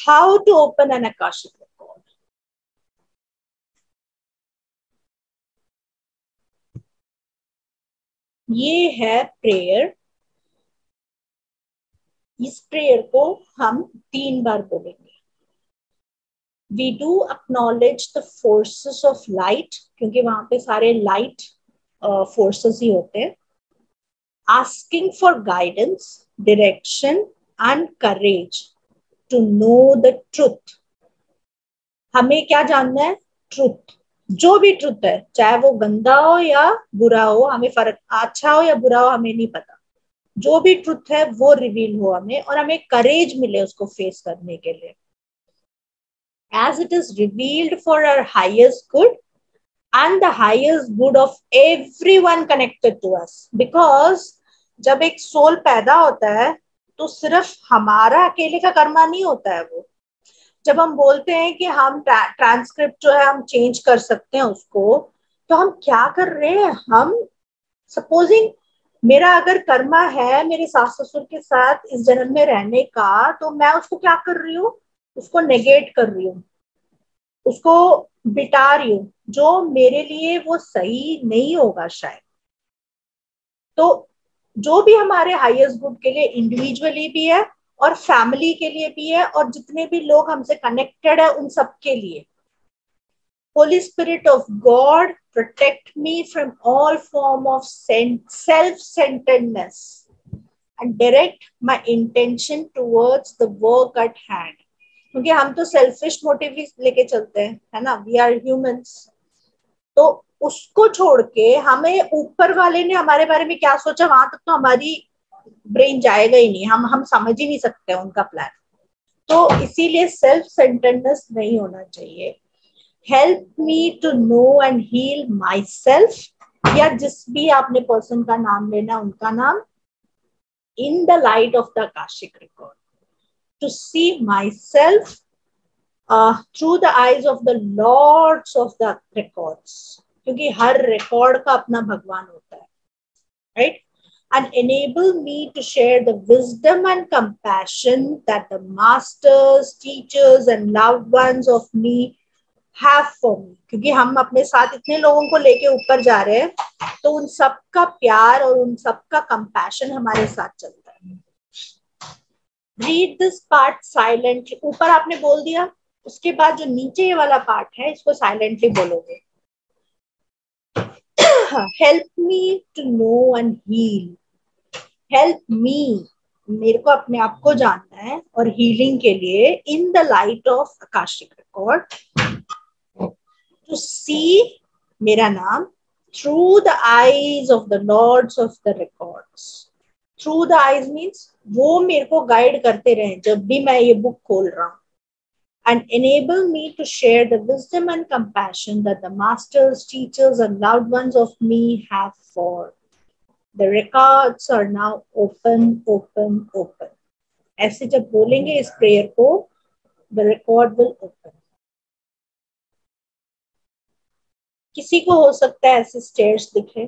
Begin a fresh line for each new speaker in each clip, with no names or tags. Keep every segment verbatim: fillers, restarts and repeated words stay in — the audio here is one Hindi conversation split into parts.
how to open an Akashic record. ये है प्रेयर. इस प्रेयर को हम तीन बार बोलेंगे. We do acknowledge the forces of light, क्योंकि वहां पे सारे light uh, forces ही होते हैं. Asking for guidance, direction and courage to know the truth. हमें क्या जानना है? ट्रूथ. जो भी ट्रूथ है, चाहे वो गंदा हो या बुरा हो, हमें फर्क, अच्छा हो या बुरा हो, हमें नहीं पता. जो भी ट्रूथ है वो रिवील हो हमें, और हमें करेज मिले उसको फेस करने के लिए. As it is revealed for our highest good and the highest good of everyone connected to us. Because जब एक सोल पैदा होता है तो सिर्फ हमारा अकेले का कर्मा नहीं होता है वो. जब हम बोलते हैं कि हम ट्रांसक्रिप्ट जो है हम चेंज कर सकते हैं उसको, तो हम क्या कर रहे हैं? हम सपोजिंग मेरा अगर कर्मा है मेरे सास ससुर के साथ इस जन्म में रहने का, तो मैं उसको क्या कर रही हूँ? उसको नेगेट कर रही हूँ, उसको बिटा रही हूँ, जो मेरे लिए वो सही नहीं होगा शायद. तो जो भी हमारे हाईएस्ट गुड के लिए इंडिविजुअली भी है और फैमिली के लिए भी है, और जितने भी लोग हमसे कनेक्टेड है उन सब के लिए. Holy Spirit of God, protect me from all form of self-centeredness and direct my intention towards the work at hand. क्योंकि हम तो सेल्फिश मोटिव लेके चलते हैं, है ना? We are humans. तो उसको छोड़ के हमें ऊपर वाले ने हमारे बारे में क्या सोचा, वहां तक तो हमारी ब्रेन जाएगा ही नहीं. हम हम समझ ही नहीं सकते उनका प्लान. तो इसीलिए सेल्फ सेंटर्डनेस नहीं होना चाहिए. Help me to know and heal myself, या जिस भी आपने पर्सन का नाम लेना उनका नाम, in the light of the Akashic record. To see myself through the eyes of the lords of the records, क्योंकि हर रिकॉर्ड का अपना भगवान होता है, right? And enable me to share the wisdom and compassion that the masters, teachers and loved ones of me have for me. क्योंकि हम अपने साथ इतने लोगों को लेके ऊपर जा रहे हैं, तो उन सबका प्यार और उन सबका कंपैशन हमारे साथ चलता है. Read this part silently. ऊपर आपने बोल दिया, उसके बाद जो नीचे ये वाला पार्ट है इसको साइलेंटली बोलोगे. Help me to know and heal. Help me, मेरे को अपने आप को जानना है और हीलिंग के लिए, in the light of Akashic record, to see मेरा नाम, through the eyes of the lords of the records. Through the eyes means वो मेरे को गाइड करते रहे जब भी मैं ये बुक खोल रहा हूँ. And enable me to share the wisdom and compassion that the masters, teachers and loved ones of me have for. The records are now open, open, open. ऐसे जब बोलेंगे इस प्रेयर को, the record will open. किसी को हो सकता है ऐसे स्टेयर्स दिखे,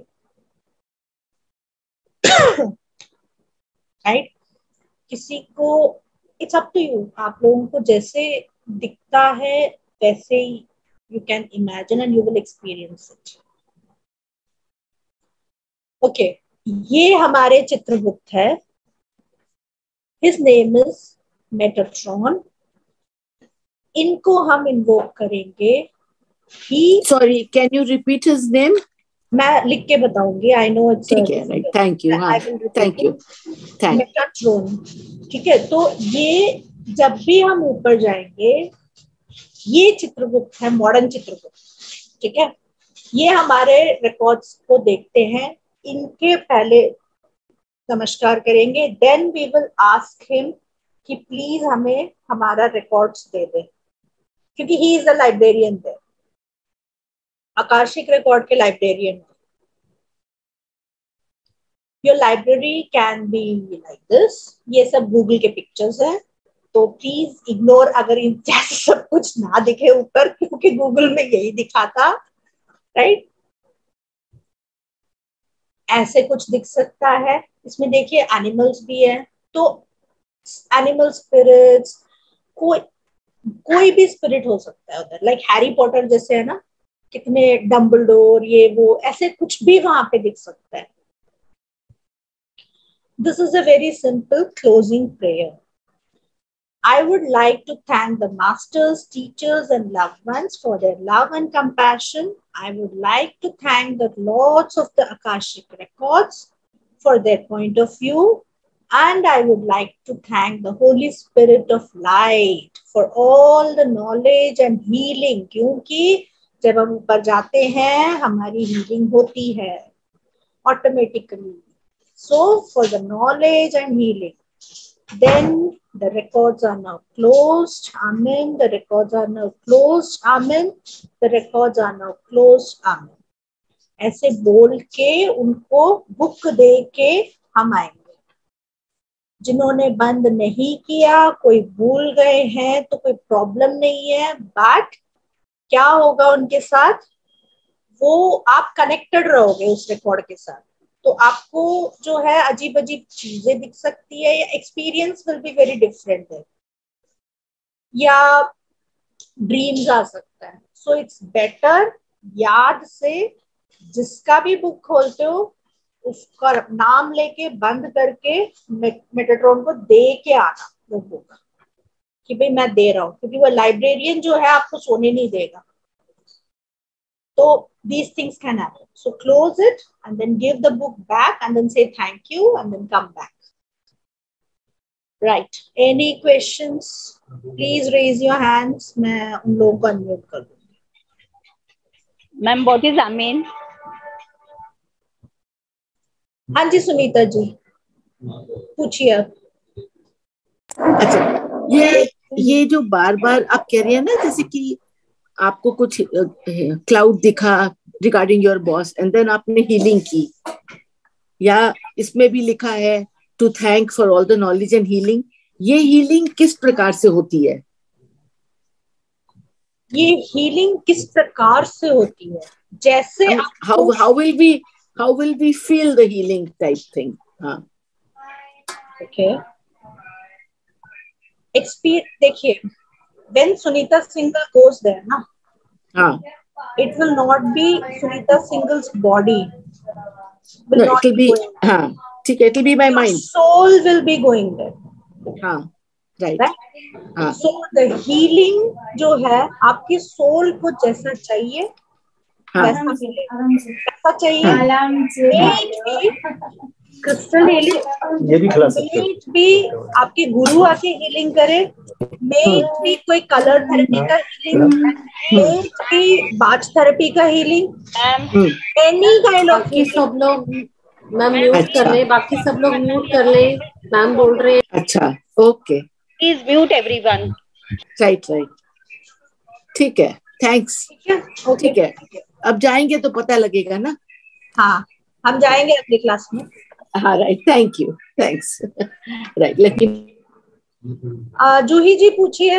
राइट? किसी को, इट्स अप टू यू. आप लोगों को जैसे दिखता है वैसे ही you can imagine and you will experience it. Okay, ये हमारे चित्रगुप्त है. His name is Metatron. इनको हम इन्वोक करेंगे. He,
sorry, can you repeat his name?
मैं लिख के बताऊंगी. I know it's
ठीक है, right. Thank you.
I will repeat
Thank you. Thank you.
Metatron. ठीक है. तो ये जब भी हम ऊपर जाएंगे, ये चित्रगुप्त है, मॉडर्न चित्रगुप्त. ठीक है. ये हमारे रिकॉर्ड्स को देखते हैं, इनके पहले नमस्कार करेंगे. Then we will ask him कि प्लीज हमें हमारा रिकॉर्ड्स दे दे, क्योंकि he is the librarian there. Akashic record के librarian. Your library can be like this. ये सब गूगल के पिक्चर्स हैं, तो प्लीज इग्नोर अगर इन जैसे सब कुछ ना दिखे ऊपर, क्योंकि गूगल में यही दिखा था, राइट? ऐसे कुछ दिख सकता है. इसमें देखिए एनिमल्स भी है, तो एनिमल स्पिरिट्स, कोई कोई भी स्पिरिट हो सकता है उधर, लाइक हैरी पॉटर जैसे है ना, कितने डम्बलडोर ये वो ऐसे कुछ भी वहां पे दिख सकता है. This is a very simple closing prayer. I would like to thank the masters, teachers, and loved ones for their love and compassion. I would like to thank the lords of the Akashic records for their point of view. And I would like to thank the Holy Spirit of Light for all the knowledge and healing. क्योंकि जब हम ऊपर जाते हैं हमारी healing होती है automatically. So for the knowledge and healing. Then the records are now closed. Amen. The records are now closed. Amen. The records are now closed. Amen. ऐसे बोल के उनको बुक दे के हम आएंगे. जिन्होंने बंद नहीं किया, कोई भूल गए हैं तो कोई प्रॉब्लम नहीं है. बट क्या होगा उनके साथ, वो आप कनेक्टेड रहोगे उस रिकॉर्ड के साथ, तो आपको जो है अजीब अजीब चीजें दिख सकती है या experience will be very different है, या ड्रीम्स आ सकता है. सो इट्स बेटर याद से जिसका भी बुक खोलते हो उसका नाम लेके बंद करके मेटाट्रॉन को दे के आना वो बुक, कि भाई मैं दे रहा हूँ, क्योंकि वो लाइब्रेरियन जो है आपको सोने नहीं देगा. So these things can happen. So close it and then give the book back and then say thank you and then come back. Right. Any questions? Please raise your hands. मैं उन लोगों को unmute कर दूँगी.
Ma'am, what is Amen?
हाँ जी सुनीता जी, पूछिए.
अच्छा, ये ये जो बार बार आप कह रही है ना, जैसे कि आपको कुछ क्लाउड दिखा regarding your boss and then आपने हीलिंग की, या इसमें भी लिखा है to thank for all the knowledge and healing. ये हीलिंग किस प्रकार से होती है?
ये हीलिंग किस प्रकार से होती है, जैसे
how how will we how will we feel the healing type thing? हाँ,
ओके. एक्सपीरियंस देखिए, when Sunita Singhal goes there, na,
हाँ,
it will not be Sunita Singhal's body. Will
no,
not
it will be,
going there.
हाँ, ठीक है, it will be my
Your
mind.
soul will be going there.
हाँ, right.
Right?
हाँ.
So the healing जो है आपकी सोल को जैसा चाहिए
हाँ.
वैसा मिलेगा. कैसा चाहिए? क्रिस्टल हीलिंग,
ये भी खिला सकते हो.
मेट भी आपके गुरु आके हीलिंग करे, मेट भी कोई कलर थेरेपी का हीलिंग, मेट भी बाच थेरेपी का हीलिंग, एनी काइंड ऑफ.
बाकी सब लोग मैम म्यूट कर ले, बाकी सब लोग म्यूट कर ले, मैम बोल रहे हैं.
अच्छा, okay,
Please mute everyone.
Right right, ठीक है, थैंक्स. ठीक है, अब जाएंगे तो पता लगेगा ना.
हाँ, हम जाएंगे अगली क्लास में.
हाँ, right, thank you, thanks. Right, let me.
Juhi ji पूछिए.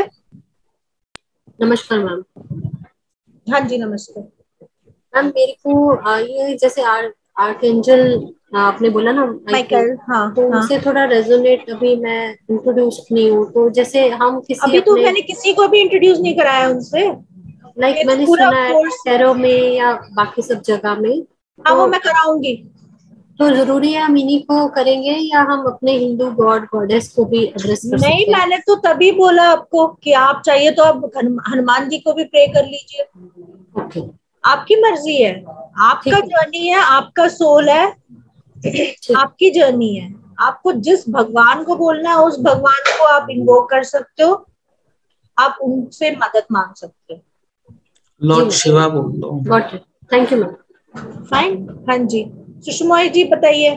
नमस्कार मैम.
हाँ जी नमस्ते
मैम. मेरे को आ, ये जैसे आर आर्कएंजल आपने बोला ना
माइकल, हाँ,
तो
हाँ.
उनसे थोड़ा रेजोनेट अभी मैं इंट्रोड्यूस नहीं हूँ, तो जैसे हम किसी
अभी तो
अपने,
मैंने किसी को भी इंट्रोड्यूस नहीं कराया उनसे.
लाइक मैंने सुना है टैरो में या बाकी सब जगह में.
हाँ, वो मैं कराऊंगी.
तो जरूरी है हम इन्हीं को करेंगे या हम अपने हिंदू गॉड गॉडेस को भी एड्रेस कर सकते हैं?
नहीं, मैंने तो तभी बोला आपको कि आप चाहिए तो आप हनुमान जी को भी प्रे कर लीजिए.
ओके,
आपकी मर्जी है, आपका जर्नी है, आपका सोल है, आपकी जर्नी है. आपको जिस भगवान को बोलना है उस भगवान को आप इन्वोक कर सकते हो, आप उनसे मदद मांग सकते हो.
लॉर्ड शिवा बोल दो.
Got it, thank you ma'am.
Fine. हाँ जी, सुषमा जी बताइए.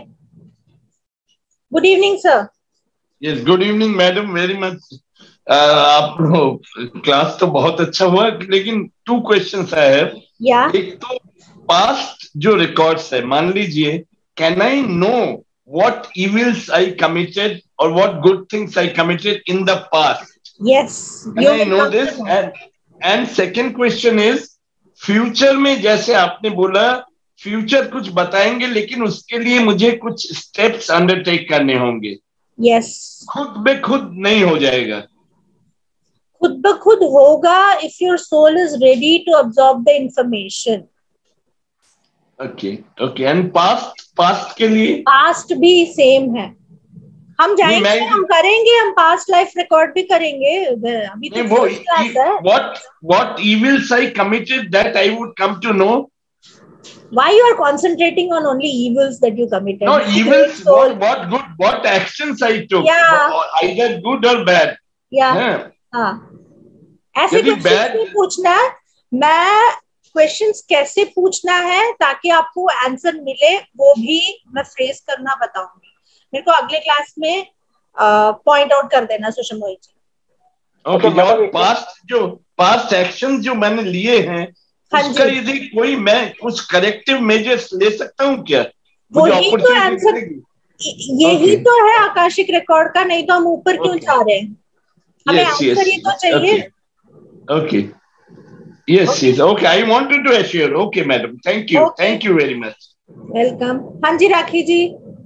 Good evening sir.
Yes, good evening madam, very much. आप क्लास तो बहुत अच्छा हुआ, लेकिन टू क्वेश्चंस आई हैव.
या
एक तो पास्ट जो रिकॉर्ड्स है, मान लीजिए, can I know what evils I committed और what good things I committed in the past?
Yes,
can I know this? And and second question is, future में जैसे आपने बोला फ्यूचर कुछ बताएंगे, लेकिन उसके लिए मुझे कुछ स्टेप्स अंडरटेक करने होंगे.
यस,
खुद बे खुद नहीं हो जाएगा.
खुद ब खुद होगा if your soul is ready to absorb the information.
Okay okay and past past के लिए
पास्ट भी सेम है, हम जाएंगे
मैं-
हम करेंगे, हम पास्ट लाइफ रिकॉर्ड भी करेंगे। अभी तो
नहीं, वो
first class है।
what what evils I committed that I would come to know.
Why you are concentrating on only evils that you committed?
No,
My
evils.
soul-
What, what good? What actions I took?
Yeah.
Either good or bad.
Yeah.
हाँ.
हाँ, ऐसे
यदि
क्वेश्चंस
bad-
नहीं पूछना है। मैं क्वेश्चंस कैसे पूछना है ताकि आपको आंसर मिले वो भी मैं फ्रेज करना बताऊंगी। मेरे को अगले क्लास में पॉइंट आउट कर देना सुषमा मोहित जी।
Okay, और पास्ट जो पास्ट एक्शन जो मैंने लिए हैं
हाँ
उसका
जी।
यदि कोई मैं कुछ करेक्टिव मेजर्स ले सकता हूँ क्या? मुझे
वही तो
opportunity
आंसर,
मिलेगी?
यही
Okay.
तो है आकाशिक रिकॉर्ड का, नहीं तो हम ऊपर क्यों
Okay.
जा रहे हैं? हमें
Yes, yes.
आंसर ही तो चाहिए।
Okay. Okay. Yes, yes. Okay, I wanted to assure. Okay, madam. Thank you.
Okay.
Thank you very much.
Welcome. हाँ जी राखी जी,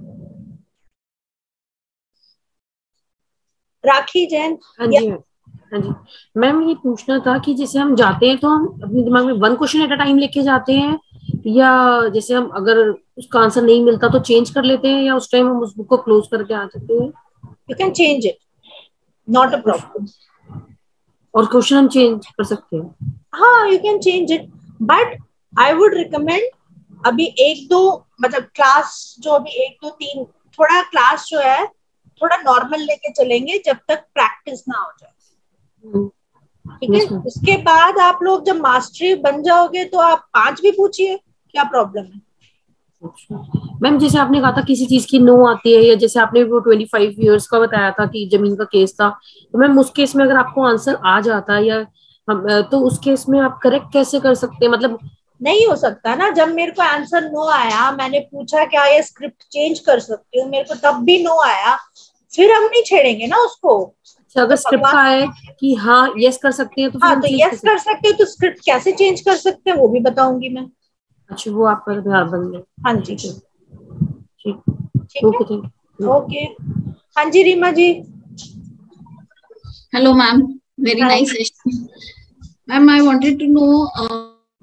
राखी जैन।
हाँ जी हाँ जी मैम, ये पूछना था कि जैसे हम जाते हैं तो हम अपने दिमाग में one question at a time लेके जाते हैं, या जैसे हम अगर उसका आंसर नहीं मिलता तो चेंज कर लेते हैं, या उस टाइम हम उस बुक को क्लोज करके आ सकते हैं?
You can change it, not a problem.
और क्वेश्चन हम चेंज कर सकते हैं?
हाँ, you can change it, but I would recommend अभी एक दो मतलब क्लास जो अभी एक दो तीन थोड़ा क्लास जो है थोड़ा नॉर्मल लेके चलेंगे जब तक प्रैक्टिस ना हो जाए। ठीक है,
Yes, ma'am.
उसके बाद आप लोग जब मास्टरी बन जाओगे तो आप पांच भी पूछिए, क्या प्रॉब्लम है?
मैम जैसे आपने कहा था किसी चीज की नो आती है, या जैसे आपने वो ट्वेंटी फाइव इयर्स का बताया था कि जमीन का केस था, तो मैम उस केस में अगर आपको आंसर आ जाता है या हम तो उस केस में आप करेक्ट कैसे कर सकते हैं? मतलब
नहीं हो सकता ना, जब मेरे को आंसर नो आया, मैंने पूछा क्या ये स्क्रिप्ट चेंज कर सकती हूँ, मेरे को तब भी नो आया, फिर हम नहीं छेड़ेंगे ना उसको।
अच्छा, अगर स्क्रिप्ट का है कि हाँ यस कर सकते हैं तो फिर
हाँ
हम
तो
change
यस कर सकते हो, तो स्क्रिप्ट कैसे चेंज कर सकते हैं वो भी बताऊंगी मैं।
अच्छा, वो आपका ध्यान बन गया।
हाँ जी
ठीक
ठीक
ओके,
है,
थैंक यू।
ओके। हाँ जी रीमा जी।
Hello, ma'am. Very
Hi.
nice session. Ma'am, I wanted to know. Uh,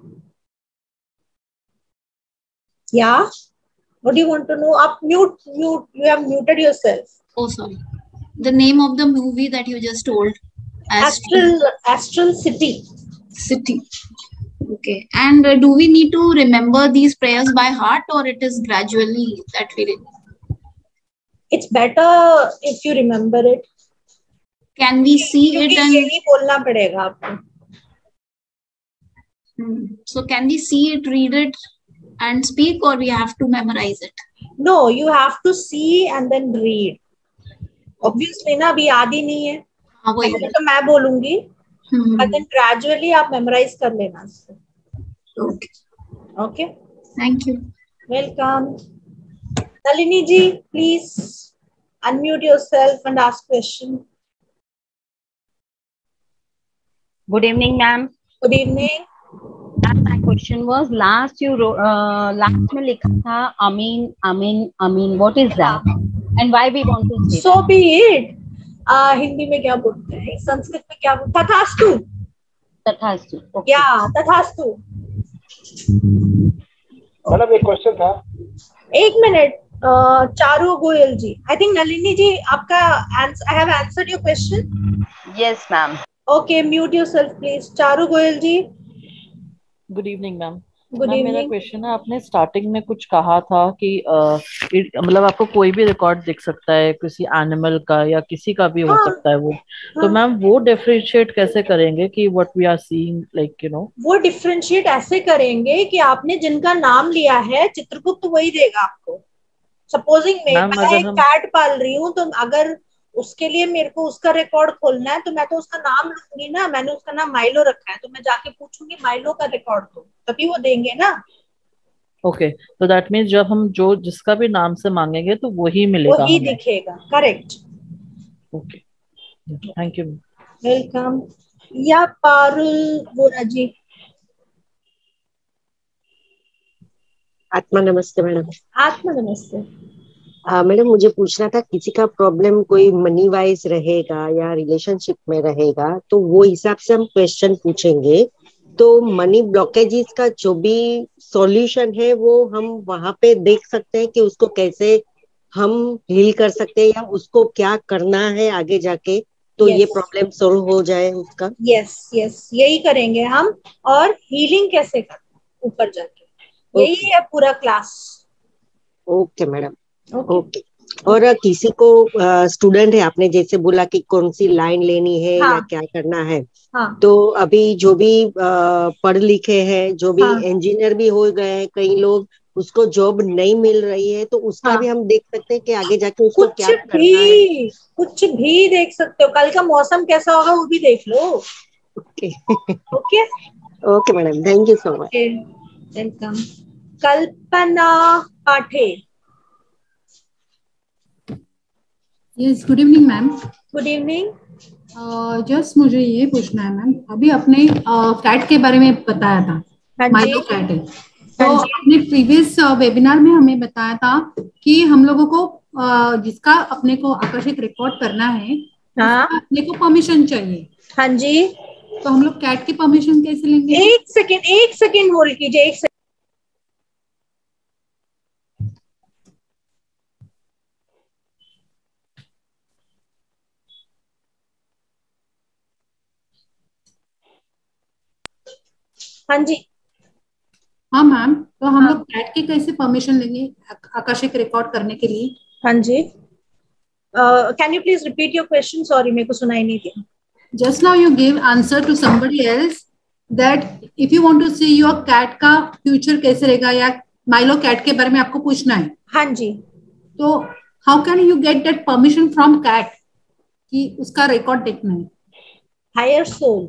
Yeah. What do you want to know? Up mute, mute. You have muted yourself.
oh, sorry. The name of the movie that you just told.
Astral, Astral City.
City. Okay. And uh, do we need to remember these prayers by heart, or it is gradually that we?
It's better if you remember it.
Can we see it
क्योंकि
and?
यही बोलना पड़ेगा आपको।
Hmm. So can we see it, read it, and speak, or we have to memorize it?
No, you have to see and then read. Obviously ना अभी याद ही नहीं है,
हाँ, वही।
पहले तो मैं बोलूंगी,
Hmm.
but then gradually आप memorize कर लेना इसको।
Okay.
Okay.
Thank you.
Welcome. Nalini ji, please unmute yourself and ask question.
Good evening, ma'am.
Good evening.
Ma'am, my question was last you wrote, uh, last में लिखा था Amin, Amin, Amin. What is that? And why we want to say
So
that?
be it. Uh, Hindi में क्या बोलते हैं, संस्कृत में क्या बोलते हैं? तथास्तु।
तथास्तु. Okay.
या तथास्तु।
मैडम एक क्वेश्चन था।
एक minute, uh, Charu Goyal ji, I think Nalini ji आपका answer, I have answered your question.
Yes, ma'am.
Okay, mute yourself please. Charu Goyal ji.
Good evening ma'am.
Good
ma'am मेरा
इवनिंग।
क्वेश्चन है, आपने स्टार्टिंग में कुछ कहा था कि अ, it- मतलब आपको कोई भी रिकॉर्ड दिख सकता है किसी एनिमल का या किसी का भी हो
हाँ,
सकता है वो, तो
हाँ।
मैम वो डिफरेंशिएट कैसे करेंगे कि what we are seeing, like you know?
वो डिफरेंशिएट ऐसे करेंगे कि आपने जिनका नाम लिया है चित्रगुप्त वही देगा आपको। सपोजिंग में
मैम
मैं
अगर
एक
हम
कैट पाल रही हूँ, तो अगर उसके लिए मेरे को उसका रिकॉर्ड खोलना है तो मैं तो उसका नाम लूंगी ना, मैंने उसका नाम माइलो रखा है तो मैं जाके पूछूंगी माइलो का रिकॉर्ड दो, तभी वो देंगे ना।
ओके, तो दैट मीन्स जब हम जो जिसका भी नाम से मांगेंगे तो वही मिलेगा
वही
हमें।
दिखेगा, correct.
Okay, thank you.
Welcome. या पारुल वोरा जी।
आत्मा नमस्ते मैडम।
आत्मा नमस्ते।
हाँ मैडम, मुझे पूछना था, किसी का प्रॉब्लम कोई मनी वाइज रहेगा या रिलेशनशिप में रहेगा तो वो हिसाब से हम क्वेश्चन पूछेंगे। तो मनी ब्लॉकेजेस का जो भी सॉल्यूशन है वो हम वहां पे देख सकते हैं कि उसको कैसे हम हील कर सकते हैं या उसको क्या करना है आगे जाके, तो ये
Yes.
प्रॉब्लम सोल्व हो जाए उसका।
यस यस यही करेंगे हम, और हीलिंग कैसे करना ऊपर जाके, यही
ओके
है पूरा class.
Okay madam.
Okay
okay. और अ, किसी को स्टूडेंट है, आपने जैसे बोला कि कौन सी लाइन लेनी है या
हाँ
क्या करना है,
हाँ
तो अभी जो भी अ, पढ़ लिखे हैं, जो भी
हाँ
इंजीनियर भी हो गए हैं कई लोग, उसको जॉब नहीं मिल रही है, तो उसका भी
हाँ,
हम देख सकते हैं कि आगे जाके उसको
कुछ
क्या करना है।
भी कुछ भी देख सकते हो, कल का मौसम कैसा होगा वो भी देख लो।
Okay
okay
okay madam, thank you so much.
Okay welcome. Kalpana Pathe.
Yes, good evening ma'am.
Good evening.
Just मुझे ये पूछना है मैम, अभी अपने कैट के बारे में बताया था,
हाँ जी
माइलो कैट है, तो
हाँ जी
अपने प्रीवियस वेबिनार में हमें बताया था कि हम लोगों को uh, जिसका अपने को आकर्षक रिकॉर्ड करना है,
हाँ
उसका अपने को परमिशन चाहिए।
हाँ जी,
तो हम लोग कैट की परमिशन कैसे लेंगे?
एक सेकेंड एक सेकेंड होल्ड कीजिए, एक सेकेंड। हाँ जी
हाँ मैम, तो हम
हाँ
लोग कैट की कैसे परमिशन लेंगे आकर्षक रिकॉर्ड करने के लिए?
हाँ जी, can you please repeat your question, sorry मेरे को सुनाई नहीं दिया।
Just now you gave answer to somebody else that if you want to see your cat का future कैसे रहेगा या माइलो कैट के बारे में आपको पूछना है,
हाँ जी,
तो how can you get that permission from cat कि उसका रिकॉर्ड देखना है?
Higher soul.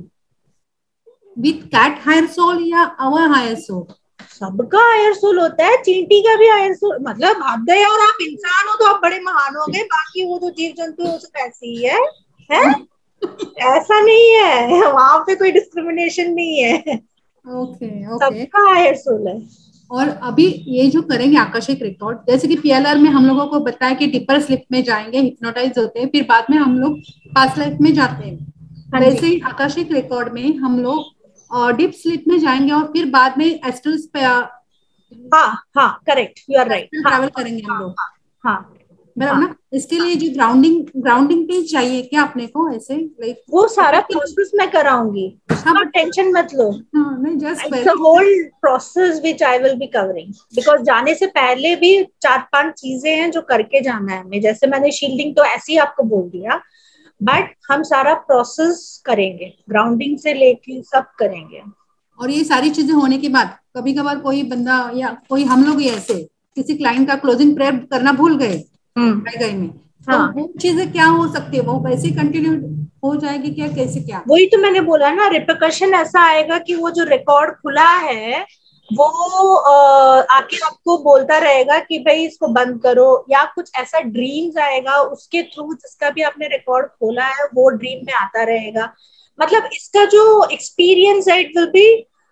With cat higher soul या our higher soul?
सबका हायर सोल होता है, चींटी का भी हायर सोल, मतलब हद है यार, आप इंसान हो तो आप बड़े महान हो गए, बाकी वो जो जीव जंतु है वो सब ऐसे ही है, है? ऐसा नहीं है, वहां पे कोई डिस्क्रिमिनेशन नहीं है।
Okay okay.
सबका हायर सोल है।
और अभी ये जो करेंगे आकर्षक रिकॉर्ड, जैसे कि पीएलआर में हम लोगों को बताया कि डीपर स्लिप में जाएंगे, हिप्नोटाइज होते हैं, फिर बाद में हम लोग पास्ट लाइफ में जाते हैं, वैसे ही आकर्षक रिकॉर्ड में हम लोग डीप स्लिप में जाएंगे और फिर बाद में एस्ट्रल
हाँ हाँ correct, you are right,
travel करेंगे हम लोग।
हाँ
बराबर ना? इसके लिए जो ग्राउंडिंग ग्राउंडिंग पे चाहिए क्या अपने को, ऐसे लाइक
वो सारा प्रोसेस मैं कराऊंगी, उसका टेंशन मत लो।
नहीं, just
it's a whole process which I will be covering, because जाने से पहले भी चार पांच चीजें हैं जो करके जाना है हमें। जैसे मैंने शील्डिंग तो ऐसे ही आपको बोल दिया, बट हम सारा प्रोसेस करेंगे, ग्राउंडिंग से लेके सब करेंगे।
और ये सारी चीजें होने के बाद कभी कभार कोई बंदा या कोई हम लोग ही ऐसे किसी क्लाइंट का क्लोजिंग प्रेयर करना भूल गए गए में, तो
हाँ।
वो चीजें क्या हो सकती है, वो वैसे कंटिन्यू हो जाएगी क्या, कैसे क्या?
वही तो मैंने बोला ना, रिपरकशन ऐसा आएगा कि वो जो रिकॉर्ड खुला है वो आके आपको बोलता रहेगा कि भाई इसको बंद करो, या कुछ ऐसा ड्रीम्स आएगा उसके थ्रू जिसका भी आपने रिकॉर्ड खोला है वो ड्रीम में आता रहेगा। मतलब इसका जो एक्सपीरियंस है it will be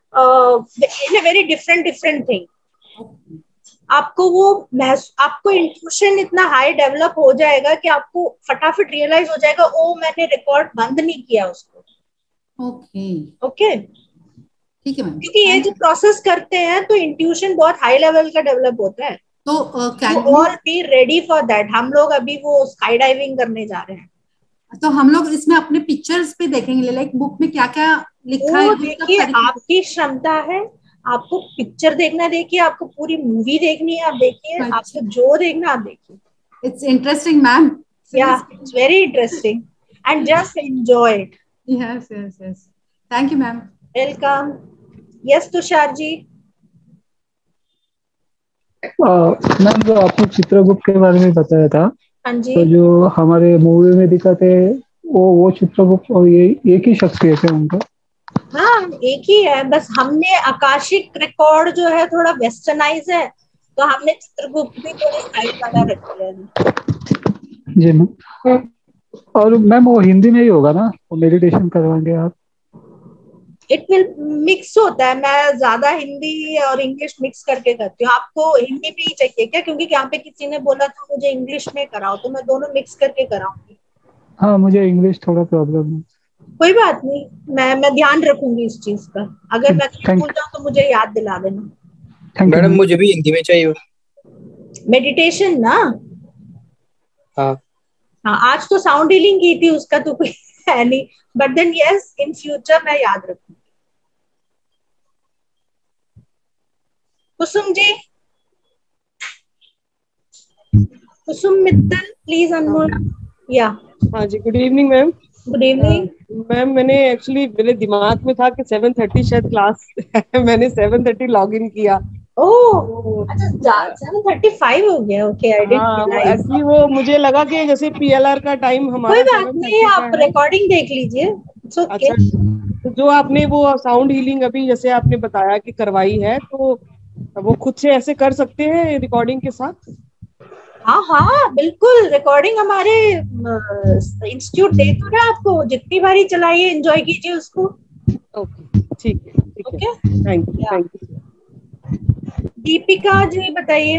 in a very different different thing. आपको वो आपको इंट्यूशन इतना हाई डेवलप हो जाएगा कि आपको फटाफट रियलाइज हो जाएगा, ओ मैंने रिकॉर्ड बंद नहीं किया उसको।
ओके
ओके
ठीक है मैम।
क्योंकि ये जो प्रोसेस करते हैं तो इंट्यूशन बहुत हाई लेवल का डेवलप होता है,
तो can
all be ready for that. हम लोग अभी वो स्काई डाइविंग करने जा रहे हैं,
तो हम लोग इसमें अपने पिक्चर्स पे देखेंगे, लाइक बुक में क्या क्या लिखा है।
देखिए आपकी क्षमता है, आपको पिक्चर देखना देखिए, आपको पूरी मूवी देखनी है आप देखिए, आपको जो देखना आप देखिए।
इट्स इंटरेस्टिंग मैम,
या it's very interesting and just enjoy it.
Yes yes yes, thank you ma'am.
Welcome. Yes Tushar ji.
Ma'am जो आपने चित्रगुप्त के बारे में बताया था,
हाँ जी,
तो जो हमारे मूवी में दिखाते वो वो चित्रगुप्त और ये एक ही शख्सियत है उनका?
हाँ एक ही है, बस हमने आकाशिक रिकॉर्ड जो है थोड़ा वेस्टर्नाइज है, तो हमने चित्रगुप्त भी थोड़ी साइड वाला रख दिया है।
जी मैम। और मैम वो हिंदी में ही होगा ना, वो मेडिटेशन करवाएंगे आप?
इट विल मिक्स होता है, मैं ज्यादा हिंदी और इंग्लिश मिक्स करके करती हूँ। आपको हिंदी भी चाहिए क्या? क्योंकि यहाँ पे किसी ने बोला था मुझे इंग्लिश में कराओ, तो मैं दोनों मिक्स करके कराऊंगी।
हाँ मुझे इंग्लिश थोड़ा प्रॉब्लम है।
कोई बात नहीं, मैं मैं ध्यान रखूंगी इस चीज का। अगर मैं
Thank-
भूल जाऊँ तो मुझे याद दिला देना।
थैंक यू
मैडम मुझे भी हिंदी में चाहिए।
मेडिटेशन ना?
हाँ
हाँ, आज तो साउंड हीलिंग की थी, उसका तो कोई है नहीं, but then yes in future मैं याद रखूंगी। कुसुम जी, कुसुम मित्तल प्लीज अनमोल। या
हाँ जी, good evening ma'am.
Good evening
ma'am, मैंने एक्चुअली मेरे दिमाग में था कि सेवन थर्टी शायद क्लास है, मैंने सेवन थर्टी लॉग इन किया।
ओह अच्छा, सेवन थर्टी फाइव हो गया। ओके, आई डिडंट
हाँ,
रियलाइज।
एक्चुअली वो मुझे लगा कि जैसे पीएलआर का टाइम हमारा
कोई बात
सेवन
नहीं,
थर्टी
आप
का है।
रिकॉर्डिंग देख लीजिए। It's okay.
अच्छा, तो जो आपने वो साउंड हीलिंग अभी जैसे आपने बताया कि करवाई है, तो वो खुद से ऐसे कर सकते हैं रिकॉर्डिंग के साथ?
हाँ हाँ बिल्कुल, रिकॉर्डिंग हमारे इंस्टीट्यूट दे तो रहा है आपको, जितनी बारी चलाइए, एंजॉय कीजिए उसको।
ओके, ठीक है, ठीक है, thank you, thank you.
Deepika ji बताइए।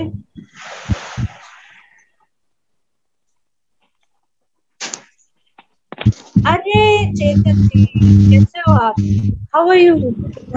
अरे चेतन जी, कैसे हो आप? How are you?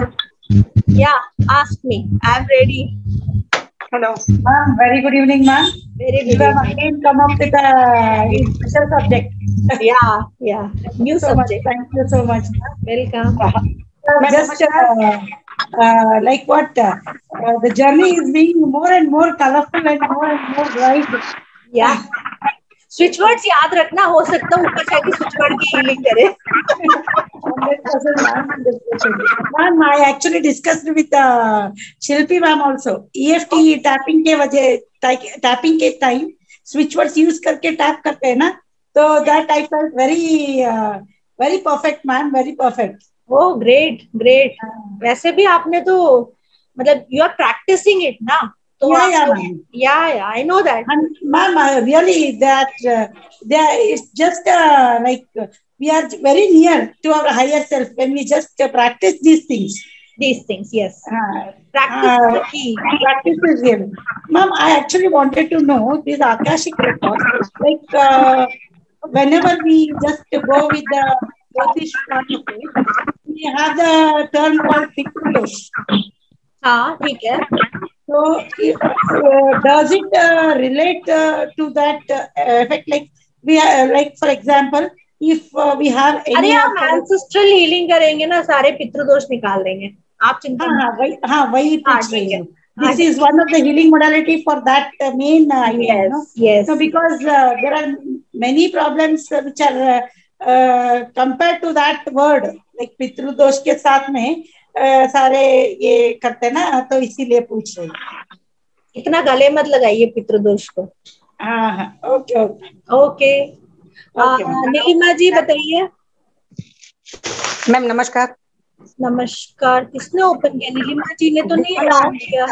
या ask me, I am ready.
Hello, ma'am. Very good evening, ma'am.
Very
You
good
have
evening.
again come up with a special subject.
Yeah, yeah. New
so much.
subject.
Thank you so much.
Welcome.
Uh, just uh, uh, like what uh, uh, the journey is being more and more colorful and more and more bright.
Yeah. Switch words याद रखना, हो सकता है ऊपर जाके स्विच वर्ड की हीलिंग करे।
one hundred percent ma'am, one hundred percent. Ma'am, I actually discussed with uh, Shilpi ma'am also. E F T tapping के वजह tapping के time switch words use करके tap करते हैं ना, तो that I felt very uh, very perfect ma'am, very perfect.
Oh great, great. वैसे भी आपने तो मतलब you are practicing it ना, तो
yeah, yeah,
ma'am. Yeah, yeah, I know that.
And ma'am, uh, really that uh, there is just uh, like uh, we are very near to our higher self when we just uh, practice these things.
These things, yes.
Uh,
practice
uh,
is the key.
Practice is real. Ma'am, I actually wanted to know these Akashic records. Like uh, whenever we just go with the Jyotish part of it, we have the term called Pitrudosh.
हाँ ठीक है।
So, uh, does it uh, relate uh, to that uh, effect? Like we are, like for example, if uh, we have any.
अरे हम ancestral healing करेंगे ना, सारे पितृदोष निकाल देंगे, आप चिंता
हाँ
मत
वही हाँ वही पूछ रही हूँ। This is one of the healing modality for that uh, main uh, idea.
Yes,
no?
yes.
So because uh, there are many problems uh, which are uh, uh, compared to that word, like पितृदोष के साथ में Uh, सारे ये करते ना, तो इसीलिए पूछ रही।
इतना गले मत लगाइए पितृदोष को।
हाँ हाँ, okay okay
okay. Nilima ji बताइए।
मैम नमस्कार।
नमस्कार, किसने ओपन किया? नीलिमा जी ने तो नहीं अलाउ किया।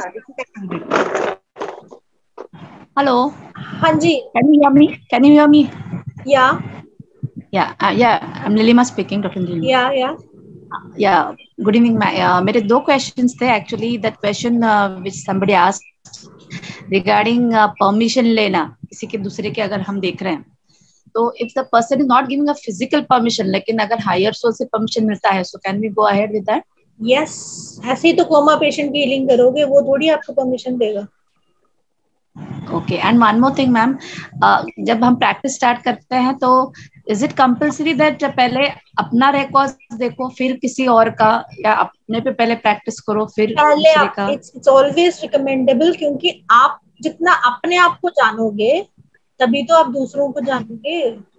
हेलो।
हाँ जी।
Can you hear me? Can you hear me?
Yeah.
Yeah, uh, yeah. I'm Nilima speaking, Doctor Nilima.
Yeah, yeah.
Yeah, good evening. My, uh, मेरे दो questions थे actually. That question uh, which somebody asked regarding uh, permission लेना किसी के दूसरे के, अगर हम देख रहे हैं तो if the person is not giving a physical permission, लेकिन अगर higher soul से permission मिलता है, so can we go ahead with that?
Yes, ऐसे ही तो कोमा पेशेंट की हीलिंग करोगे, वो थोड़ी आपको परमिशन देगा।
Okay, and one more thing, ma'am, uh, जब हम प्रैक्टिस स्टार्ट करते हैं तो इज इट कंपल्सरी दैट पहले अपना रिकॉर्ड देखो फिर किसी और का, या अपने पे पहले प्रैक्टिस करो फिर
पहले
दूसरे का?
इट्स इट्स ऑलवेज रिकमेंडेबल, क्योंकि आप जितना अपने आप को जानोगे तभी तो आप दूसरों को जानोगे।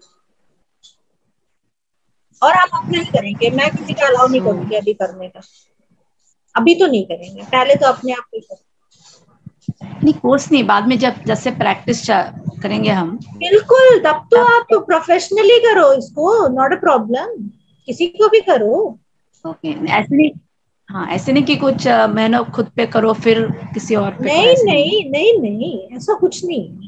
और आप अपने ही करेंगे, मैं किसी का अलाउ नहीं करूंगी अभी करने का, अभी तो नहीं करेंगे, पहले तो अपने आप को करेंगे।
नहीं कोर्स नहीं, बाद में जब जैसे प्रैक्टिस करेंगे हम।
बिल्कुल, तब तो आप तो प्रोफेशनली करो इसको, नॉट अ प्रॉब्लम, किसी को भी करो।
ओके, ऐसे नहीं, हाँ ऐसे नहीं कि कुछ महीनों खुद पे करो फिर किसी और पे।
नहीं नहीं नहीं नहीं, ऐसा कुछ नहीं,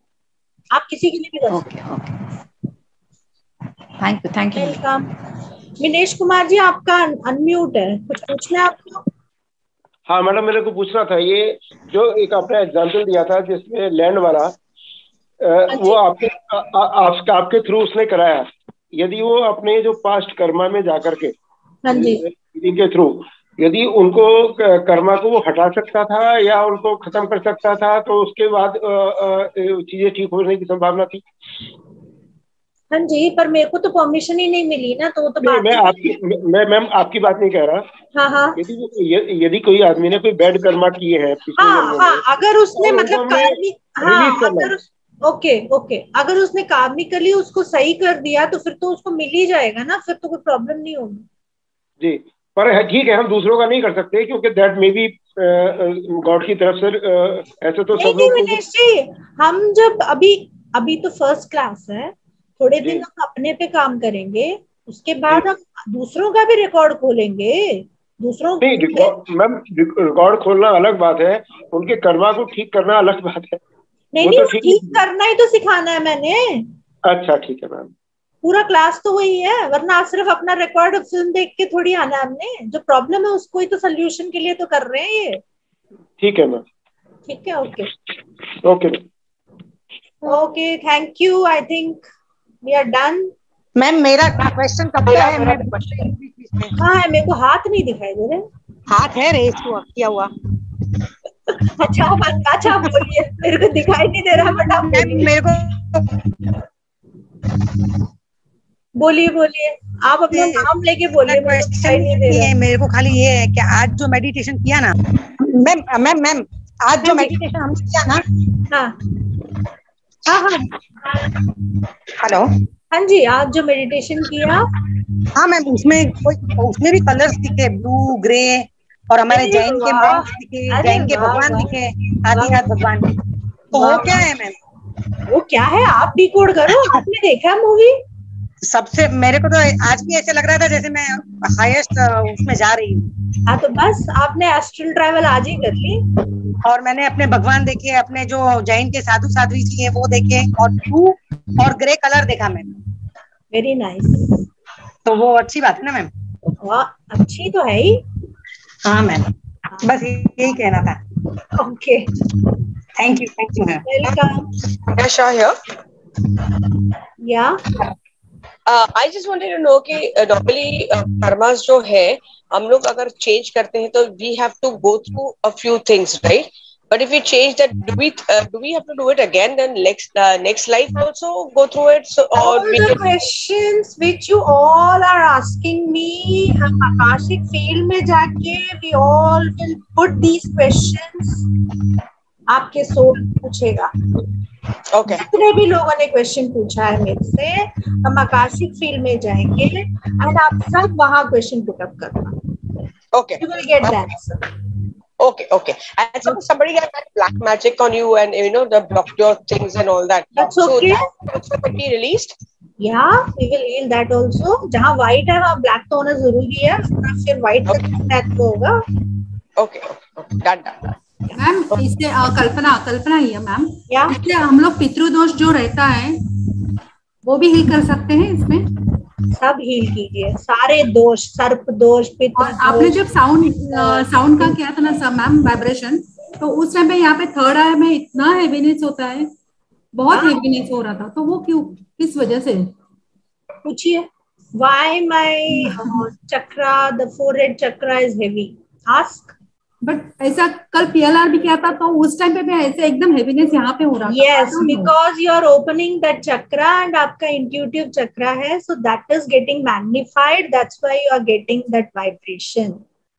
आप किसी के लिए भी कर सकते।
Okay okay, thank you thank you.
Welcome. Minesh Kumar ji आपका अनम्यूट है, कुछ पूछना है आपको?
हाँ मैडम, मेरे को पूछना था, ये जो एक आपने एग्जाम्पल दिया था जिसमें लैंड वाला, आ, वो आपके आ, आ, आप, आपके थ्रू उसने कराया, यदि वो अपने जो पास्ट कर्मा में जाकर के
हाँ जी
के थ्रू यदि उनको कर्मा को वो हटा सकता था या उनको खत्म कर सकता था, तो उसके बाद चीजें ठीक होने की संभावना थी।
हाँ जी, पर मेरे को तो परमिशन ही नहीं मिली ना, तो वो तो
नहीं, मैं आपकी मैं मैम आपकी बात नहीं कह रहा।
हाँ हाँ
यदि यदि कोई आदमी ने कोई बैड कर्मा किए हैं पिछले
हाँ
जन्मों
हाँ
में,
अगर उसने मतलब कार्मिक, हाँ
रिलीज करना
अगर उस, ओके ओके अगर उसने कार्मिकली उसको सही कर दिया तो फिर तो उसको मिल ही जाएगा ना, फिर तो कोई प्रॉब्लम नहीं होगी
जी। पर है, ठीक है, हम दूसरों का नहीं कर सकते क्योंकि दैट मे बी गॉड की तरफ से, uh, ऐसे तो सब लोग
जी, हम जब अभी अभी तो फर्स्ट क्लास है, थोड़े दिन हम अपने पे काम करेंगे, उसके बाद हम दूसरों का भी रिकॉर्ड खोलेंगे। दूसरों
नहीं, मैम रिकॉर्ड खोलना अलग बात है, उनके कर्मा को ठीक करना अलग बात है।
नहीं नहीं, तो ठीक करना ही तो सिखाना है मैंने।
अच्छा ठीक है मैम,
पूरा क्लास तो वही है, वरना सिर्फ अपना रिकॉर्ड फिल्म देख के थोड़ी आना हमने, जो प्रॉब्लम है उसको ही तो सोल्यूशन के लिए तो कर रहे हैं ये।
ठीक है मैम,
ठीक है, okay
okay
okay, thank you, I think we are done.
Ma'am मेरा क्वेश्चन कब का है? मैं
हाँ, मेरे को हाथ नहीं दिखाई दे रहे।
हाथ है रेस किया हुआ।
अच्छा अच्छा बोलिए, मेरे को दिखाई नहीं दे रहा, बट आप
मेरे को
बोलिए बोलिए, आप अपना नाम लेके बोलिए।
क्वेश्चन नहीं है मेरे को, खाली ये है कि आज जो मेडिटेशन किया ना मैम मैम मैम आज जो मेडिटेशन हमने किया ना,
हाँ हाँ हाँ
हेलो,
हाँ जी, आज जो मेडिटेशन किया,
हाँ मैम उसमें कोई उसमें भी कलर्स दिखे, ब्लू ग्रे, और हमारे जैन के मॉन्क्स दिखे, जैन के भगवान दिखे, आदिनाथ भगवान। तो वो क्या है मैम?
वो क्या है आप डिकोड करो, आपने देखा मूवी?
सबसे मेरे को तो आज भी ऐसे लग रहा था जैसे मैं हाईएस्ट उसमें जा रही हूँ।
हाँ तो बस आपने एस्ट्रल ट्रैवल आज ही कर ली।
और मैंने अपने भगवान देखे, अपने जो जैन के साधु साध्वी जी हैं वो देखे, और ब्लू और ग्रे कलर देखा मैंने।
Very nice.
तो वो अच्छी बात है ना मैम?
वाह, अच्छी तो है ही।
हाँ मैम, बस यही कहना था।
Okay,
thank you thank you ma'am.
Welcome.
Asha here.
या
Uh, I just wanted to know कि normally uh, karmas जो है हम लोग अगर change करते हैं तो we have to go through a few things, right? But if we change that, do we uh, do we have to do it again? Then next uh, next life also go through it. So or
all
we
the
can...
questions which you all are asking me, हम आकाशिक फील्ड में जाके we all will put these questions आपके सोल पूछेगा।
Okay.
जितने भी लोगों ने क्वेश्चन पूछा है मेरे से, हम आकाशिक फील्ड में जाएंगे एंड आप सब वहाँ क्वेश्चन पुट अप करना।
Okay.
You will get the answer.
Okay, okay. And so somebody got that black magic on you, and you know the blocked your things and all that.
That's
so
okay.
that also can be released.
Yeah, we will heal that also. जहाँ white है वहाँ black तो होना जरूरी है, फिर white का black होगा।
Okay, okay, done, done, done.
Ma'am इससे कल्पना कल्पना ही है मैम, इससे हम लोग पितृदोष जो रहता है वो भी हील कर सकते हैं इसमें।
सब हील कीजिए, सारे दोष, सर्प दोष, पितृ दोष।
आपने जब साउंड साउंड का किया था ना सब मैम, वाइब्रेशन, तो उस टाइम पे यहाँ पे थर्ड आई में इतना हेवीनेस होता है, बहुत हेवीनेस हो रहा था, तो वो क्यों, किस वजह से?
पूछिए। Why my uh, chakra, the forehead chakra is heavy? Ask.
But ऐसा कल पीएलआर भी किया था तो उस टाइम पे भी ऐसे एकदम हेवीनेस यहाँ पे हो रहा था।
Yes, because you are opening that chakra and आपका intuitive chakra है, so that is getting magnified. That's why you are getting that vibration.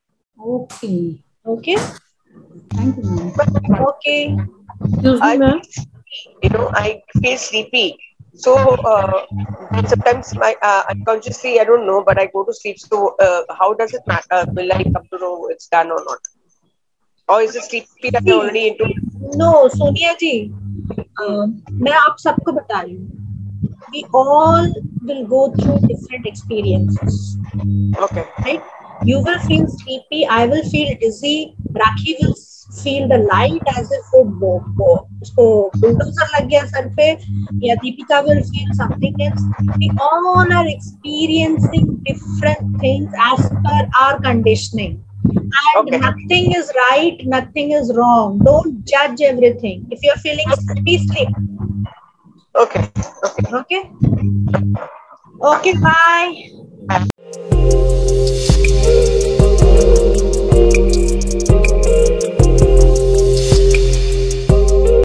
Okay.
Okay.
Thank you, ma'am.
Okay.
Excuse me, ma'am. You know, I feel sleepy. So uh, sometimes my uh, unconsciously, I don't know, but I go to sleep. So uh, how does it matter? Uh, will I come to know it's done or not? Or is it sleepy that you're already into?
No, Sonia ji, uh, मैं आप सबको बता रही हूँ. We all will go through different experiences.
Okay.
Right? You will feel sleepy. I will feel dizzy. Rakhi will feel the light as if वो वो वो उसको bulldozer लग गया सर पे, या Deepika will feel something else. We all are experiencing different things as per our conditioning. And okay. Nothing is right, nothing is wrong. Don't judge everything. If you're feeling sleepy, sleep.
Okay. Okay.
Okay. Okay, bye.